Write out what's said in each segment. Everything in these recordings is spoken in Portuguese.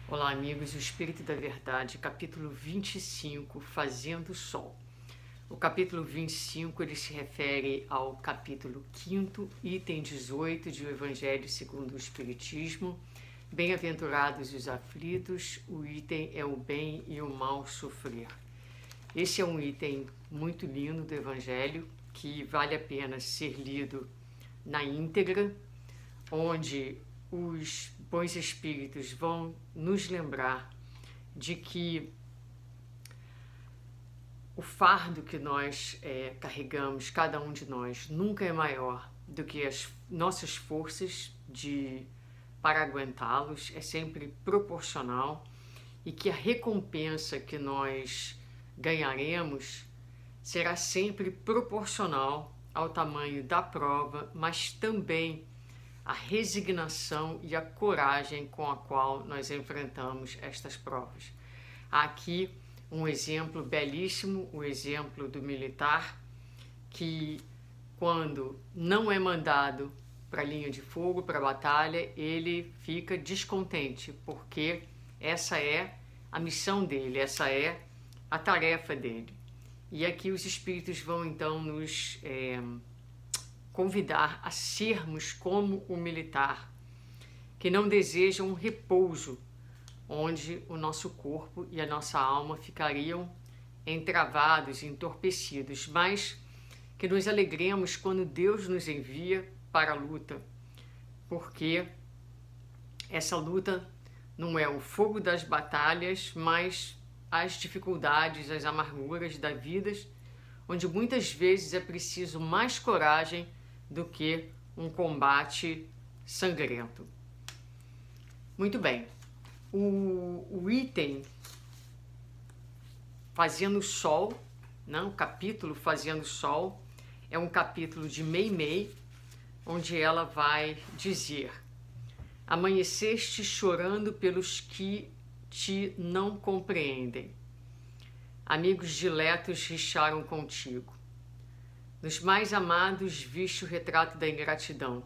Olá, amigos, o Espírito da Verdade, capítulo 25, Fazendo Sol. O capítulo 25, ele se refere ao capítulo 5º, item 18 de O Evangelho segundo o Espiritismo. Bem-aventurados os aflitos, o item é o bem e o mal sofrer. Esse é um item muito lindo do Evangelho, que vale a pena ser lido na íntegra, onde os bons espíritos vão nos lembrar de que o fardo que nós carregamos, cada um de nós, nunca é maior do que as nossas forças para aguentá-los, é sempre proporcional, e que a recompensa que nós ganharemos será sempre proporcional ao tamanho da prova, mas também a resignação e a coragem com a qual nós enfrentamos estas provas. Há aqui um exemplo belíssimo, o exemplo do militar, que quando não é mandado para a linha de fogo, para a batalha, ele fica descontente, porque essa é a missão dele, essa é a tarefa dele. E aqui os espíritos vão então nos convidar a sermos como o militar, que não deseja um repouso, onde o nosso corpo e a nossa alma ficariam entravados, entorpecidos, mas que nos alegremos quando Deus nos envia para a luta, porque essa luta não é o fogo das batalhas, mas as dificuldades, as amarguras da vida, onde muitas vezes é preciso mais coragem do que um combate sangrento. Muito bem, o item Fazendo Sol, né? O capítulo Fazendo Sol, é um capítulo de Meimei, onde ela vai dizer: amanheceste chorando pelos que te não compreendem. Amigos diletos richaram contigo. Nos mais amados viste o retrato da ingratidão.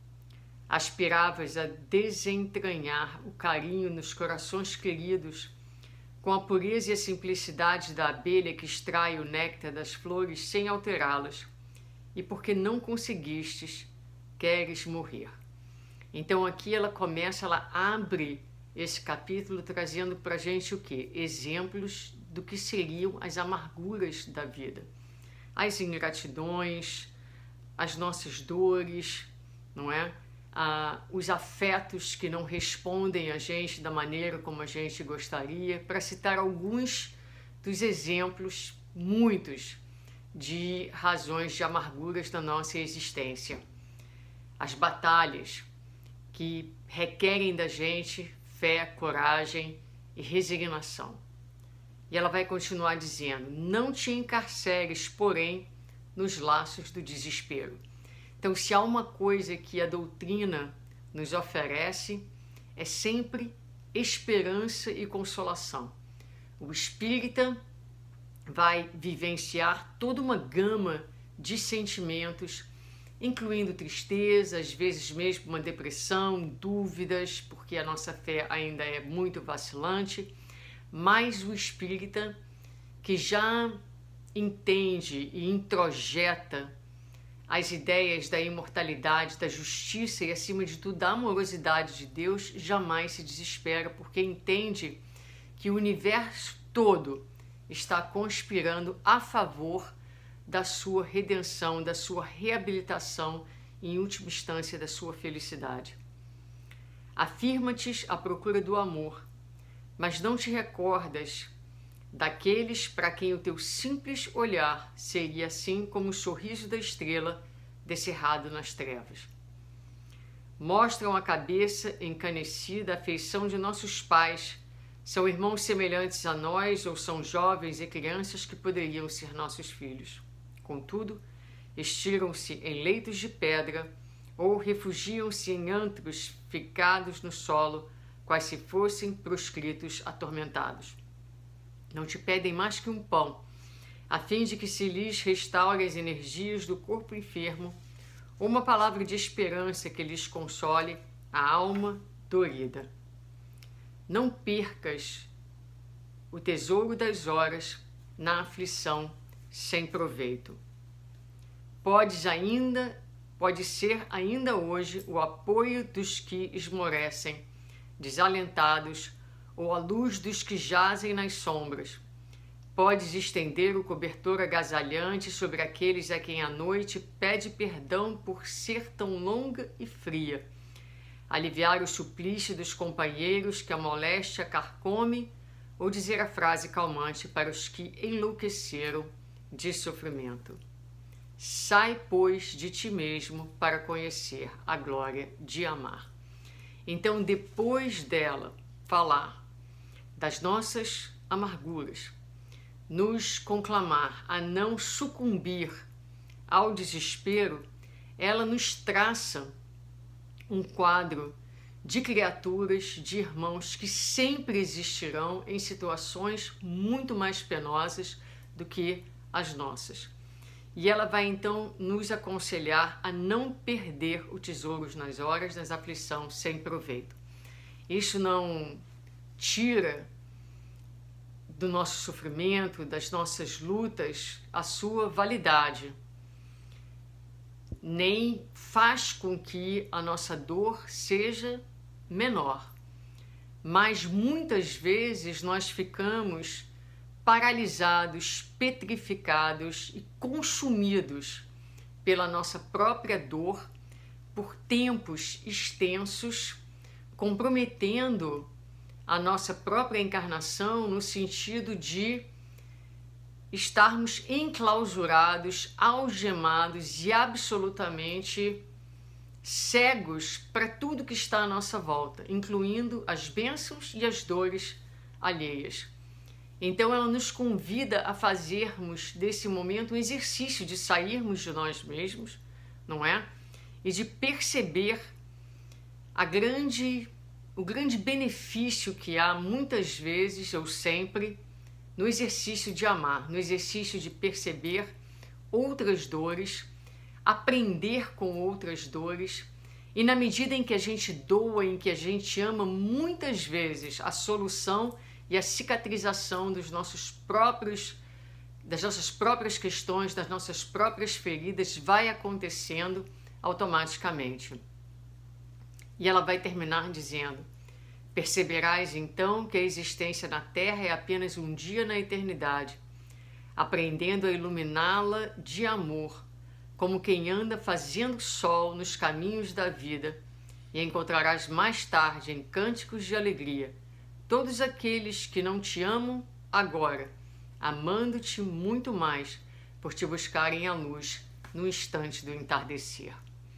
Aspiravas a desentranhar o carinho nos corações queridos, com a pureza e a simplicidade da abelha que extrai o néctar das flores sem alterá-las, e porque não conseguistes, queres morrer. Então aqui ela abre esse capítulo trazendo para a gente o quê? Exemplos do que seriam as amarguras da vida. As ingratidões, as nossas dores, não é? Os afetos que não respondem a gente da maneira como a gente gostaria, para citar alguns dos exemplos, muitos, de razões de amarguras da nossa existência. As batalhas que requerem da gente fé, coragem e resignação. E ela vai continuar dizendo: não te encarceres, porém, nos laços do desespero. Então, se há uma coisa que a doutrina nos oferece, é sempre esperança e consolação. O espírita vai vivenciar toda uma gama de sentimentos, incluindo tristeza, às vezes mesmo uma depressão, dúvidas, porque a nossa fé ainda é muito vacilante. Mas o espírita que já entende e introjeta as ideias da imortalidade, da justiça e, acima de tudo, da amorosidade de Deus, jamais se desespera, porque entende que o universo todo está conspirando a favor da sua redenção, da sua reabilitação e, em última instância, da sua felicidade. Afirma-te à procura do amor, mas não te recordas daqueles para quem o teu simples olhar seria assim como o sorriso da estrela descerrado nas trevas. Mostram a cabeça encanecida a feição de nossos pais, são irmãos semelhantes a nós ou são jovens e crianças que poderiam ser nossos filhos. Contudo, estiram-se em leitos de pedra ou refugiam-se em antros ficados no solo, quais se fossem proscritos atormentados. Não te pedem mais que um pão, a fim de que se lhes restaure as energias do corpo enfermo, ou uma palavra de esperança que lhes console a alma dorida. não percas o tesouro das horas na aflição sem proveito. Pode ser ainda hoje o apoio dos que esmorecem, desalentados, ou a luz dos que jazem nas sombras. Podes estender o cobertor agasalhante sobre aqueles a quem a noite pede perdão por ser tão longa e fria. Aliviar o suplício dos companheiros que a moléstia carcome, ou dizer a frase calmante para os que enlouqueceram de sofrimento. Sai, pois, de ti mesmo para conhecer a glória de amar. Então, depois dela falar das nossas amarguras, nos conclamar a não sucumbir ao desespero, ela nos traça um quadro de criaturas, de irmãos que sempre existirão em situações muito mais penosas do que as nossas. E ela vai então nos aconselhar a não perder o tesouro nas horas da aflição sem proveito. Isso não tira do nosso sofrimento, das nossas lutas, a sua validade, nem faz com que a nossa dor seja menor. Mas muitas vezes nós ficamos paralisados, petrificados e consumidos pela nossa própria dor por tempos extensos, comprometendo a nossa própria encarnação no sentido de estarmos enclausurados, algemados e absolutamente cegos para tudo que está à nossa volta, incluindo as bênçãos e as dores alheias. Então ela nos convida a fazermos desse momento um exercício de sairmos de nós mesmos, não é? E de perceber o grande benefício que há muitas vezes ou sempre no exercício de amar, no exercício de perceber outras dores, aprender com outras dores, e na medida em que a gente doa, em que a gente ama, muitas vezes a solução e a cicatrização das nossas próprias questões, das nossas próprias feridas vai acontecendo automaticamente. E ela vai terminar dizendo: perceberás então que a existência na Terra é apenas um dia na eternidade, aprendendo a iluminá-la de amor, como quem anda fazendo sol nos caminhos da vida, e encontrarás mais tarde em cânticos de alegria todos aqueles que não te amam agora, amando-te muito mais por te buscarem a luz no instante do entardecer.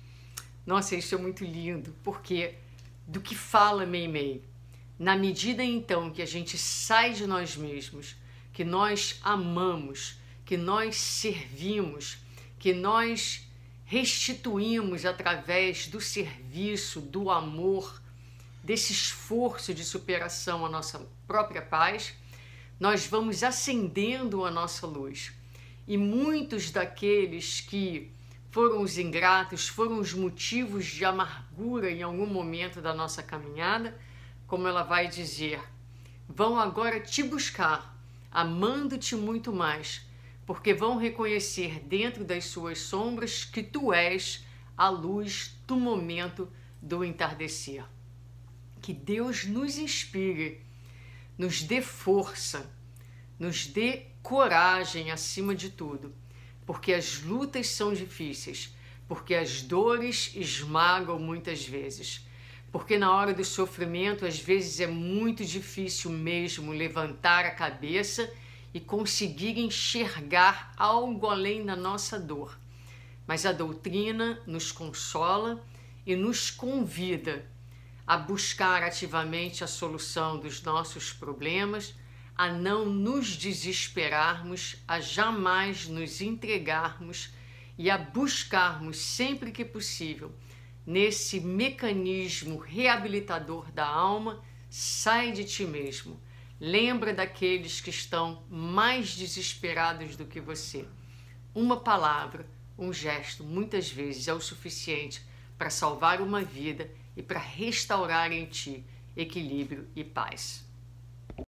Nossa, isso é muito lindo, porque do que fala Meimei? Na medida então que a gente sai de nós mesmos, que nós amamos, que nós servimos, que nós restituímos através do serviço, do amor, desse esforço de superação à nossa própria paz, nós vamos acendendo a nossa luz. E muitos daqueles que foram os ingratos, foram os motivos de amargura em algum momento da nossa caminhada, como ela vai dizer, vão agora te buscar, amando-te muito mais, porque vão reconhecer dentro das suas sombras que tu és a luz do momento do entardecer. Que Deus nos inspire, nos dê força, nos dê coragem acima de tudo, porque as lutas são difíceis, porque as dores esmagam muitas vezes, porque na hora do sofrimento às vezes é muito difícil mesmo levantar a cabeça e conseguir enxergar algo além da nossa dor. Mas a doutrina nos consola e nos convida a buscar ativamente a solução dos nossos problemas, a não nos desesperarmos, a jamais nos entregarmos e a buscarmos sempre que possível, nesse mecanismo reabilitador da alma, sai de ti mesmo. Lembra daqueles que estão mais desesperados do que você. Uma palavra, um gesto, muitas vezes é o suficiente para salvar uma vida e para restaurar em ti equilíbrio e paz.